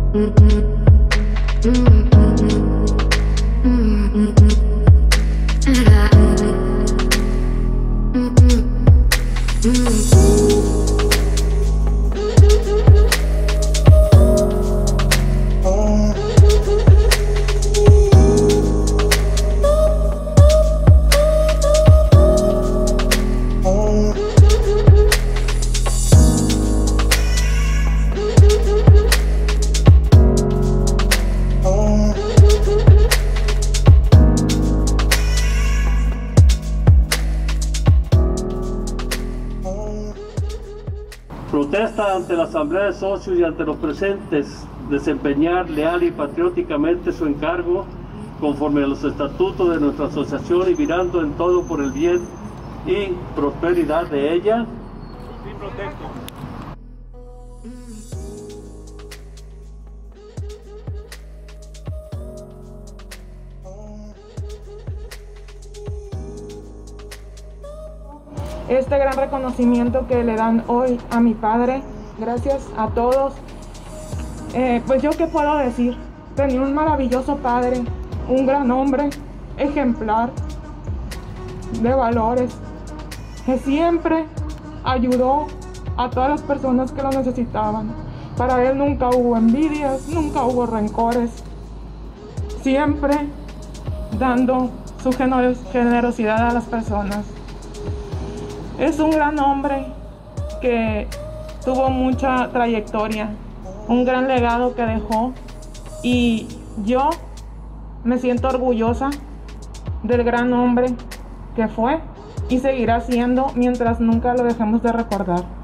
Protesta ante la Asamblea de Socios y ante los presentes desempeñar leal y patrióticamente su encargo conforme a los estatutos de nuestra asociación y mirando en todo por el bien y prosperidad de ella. Sí, protesto. Este gran reconocimiento que le dan hoy a mi padre, gracias a todos. Pues yo qué puedo decir, tenía un maravilloso padre, un gran hombre, ejemplar, de valores, que siempre ayudó a todas las personas que lo necesitaban. Para él nunca hubo envidias, nunca hubo rencores, siempre dando su generosidad a las personas. Es un gran hombre que tuvo mucha trayectoria, un gran legado que dejó, y yo me siento orgullosa del gran hombre que fue y seguirá siendo mientras nunca lo dejemos de recordar.